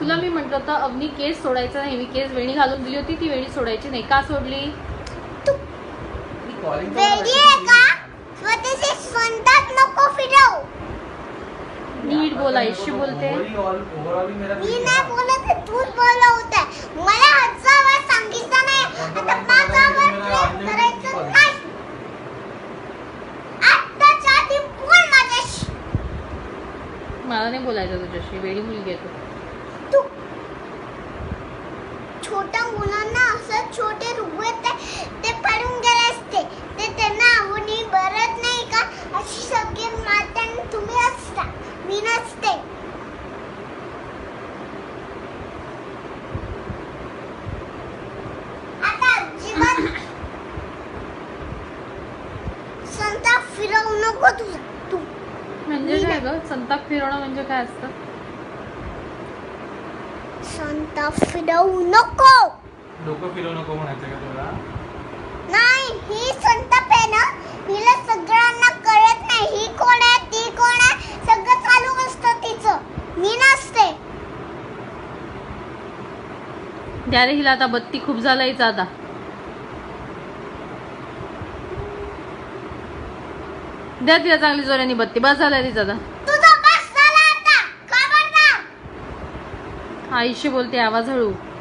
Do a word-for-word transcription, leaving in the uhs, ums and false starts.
तुला मी म्हटलं होतं अवनी केस सोडायचा नाही, मी केस वेणी घालून दिली होती, ती वेणी सोडायची नाही. का सोडली? वेडी आहे का? स्वतःचे स्वतःच नको फिरव. नीट बोल, आयुष्य बोलते. मी नाही बोलत, तूच बोलवते. मला हजार वेळा सांगितलं नाही, आता पाच वेळा करायचं नाही. आत्ताच्या आधी बोल माझ्याशी. मला नाही बोलायचं तुझ्याशी, वेडी मुलगी आहे तू. छोट्या मुलांना असं छोटे रुपये ते पडून गेले असते, ते त्यांना आवडी भरत नाही का? अशी सगळी माता तुम्ही असता, मी नसते. आता अजिबात संताप फिरवू नको तुझा. तू म्हणजे काय ग? संताप फिरवणं म्हणजे काय असतं? संताप फिरवू नको. डोकं फिरवू नको म्हणायचं का तुला? नाही, ही संताप आहे ना, हिला सगळ्यांना कळत नाही. ही कोण आहे, ती कोण आहे, सगळं चालू असतं तिचं. मी नसते. द्या रे हिला आता, बत्ती खूप झाला हिचा आता. द्या तिला चांगली जोराने बत्ती, बस झाला तिचा आता. तुझा बस झाला आता. खबरदार. आयुष्य बोलते, आवाज हळू.